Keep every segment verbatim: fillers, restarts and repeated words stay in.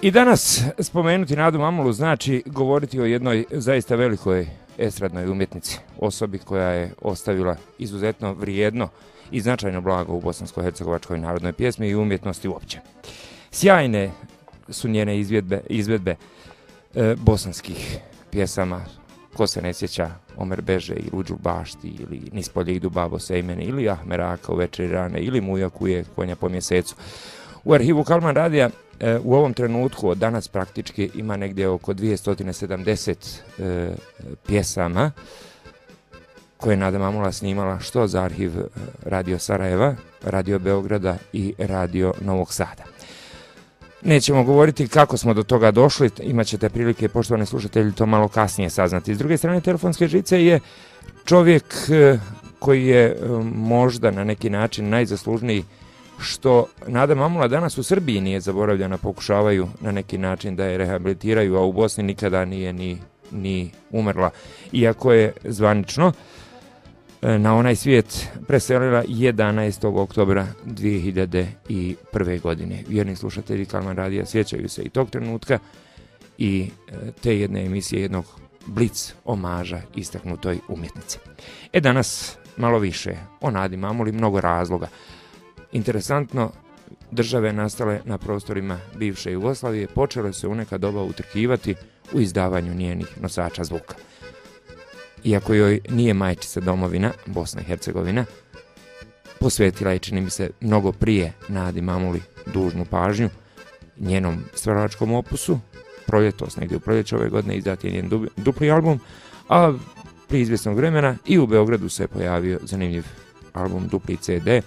I danas spomenuti Nadu Mamulu znači govoriti o jednoj zaista velikoj estradnoj umjetnici, osobi koja je ostavila izuzetno vrijedno i značajno blago u bosansko-hercegovačkoj narodnoj pjesmi i umjetnosti uopće. Sjajne su njene izvedbe, izvedbe e, bosanskih pjesama. Ko se ne sjeća Omer Beže i Ruđu Bašti ili Nispolje idu babo sejmeni ili Ahmeraka u večeri rane ili Muja kuje konja po mjesecu. U arhivu Kalman radija e, u ovom trenutku od danas praktički ima negdje oko dvjesto sedamdeset e, pjesama koje je Nada Mamula snimala što za arhiv Radio Sarajeva, Radio Beograda i Radio Novog Sada. Nećemo govoriti kako smo do toga došli, imat ćete prilike, poštovani slušatelji, to malo kasnije saznati. S druge strane, telefonske žice je čovjek koji je možda na neki način najzaslužniji što Nada Mamula danas u Srbiji nije zaboravljena, pokušavaju na neki način da je rehabilitiraju, a u Bosni nikada nije ni, ni umrla. Iako je zvanično na onaj svijet preselila jedanaestog oktobra dvije hiljade prve. godine. Vjerni slušatelji Kalman radija sjećaju se i tog trenutka i te jedne emisije, jednog blic omaža istaknutoj umjetnici. E danas malo više o Nadi Mamuli, mnogo razloga. Interesantno, države nastale na prostorima bivše Jugoslavije počele se u neka doba utrkivati u izdavanju njenih nosača zvuka. Iako joj nije majčica domovina, Bosna i Hercegovina, posvetila je, čini mi se, mnogo prije Nadi Mamuli dužnu pažnju njenom stvaralačkom opusu. Proljetos, negdje u proljeće ove godine izdat je njen dupli album, a prije izvjesnog vremena i u Beogradu se pojavio zanimljiv album, dupli ce de,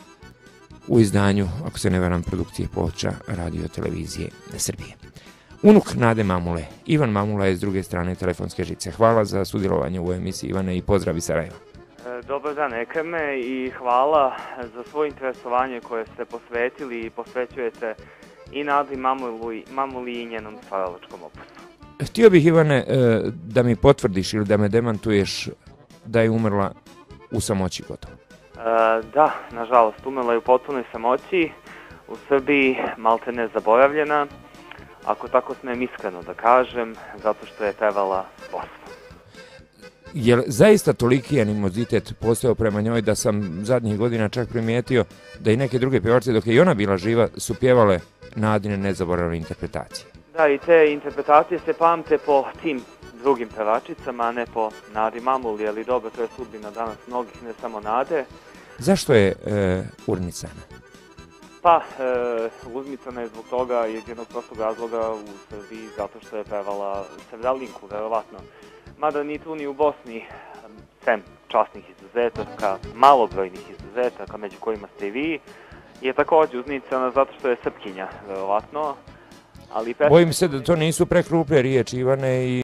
u izdanju, ako se ne varam, produkcije ploča Radio Televizije Srbije. Unuk Nade Mamule, Ivan Mamula je s druge strane telefonske žice. Hvala za sudjelovanje u emisiji, Ivane, i pozdrav iz Sarajeva. Dobar dan, Ekreme, i hvala za svoje interesovanje koje ste posvetili i posvećujete i Nadi Mamuli, Mamuli i njenom stvaralačkom opusu. Htio bih, Ivane, da mi potvrdiš ili da me demantuješ da je umrla u samoći gotovo. Da, nažalost, umrla je u potpunoj samoći, u Srbiji malte ne zaboravljena, ako tako smijem iskreno da kažem, zato što je pevala Bosnu. Je li zaista toliki animozitet postao prema njoj da sam zadnjih godina čak primijetio da i neke druge pjevačice, dok je i ona bila živa, su pjevale Nadine nezaboravne interpretacije? Da, i te interpretacije se pamte po tim drugim pevačicama, a ne po Nadi Mamuli, ali dobro, to je sudbina danas mnogih, ne samo Nade. Zašto je e, urnicana? Pa, e, uzmicana je zbog toga iz jednog prostog razloga u Srbiji, zato što je pevala Sevdalinku, verovatno. Mada ni tu ni u Bosni, sem časnih izuzetaka, malobrojnih izuzetaka, među kojima ste i vi, je također uzmicana zato što je Srpkinja, verovatno. Ali pesma... Bojim se da to nisu prekrupe riječi, Ivane, i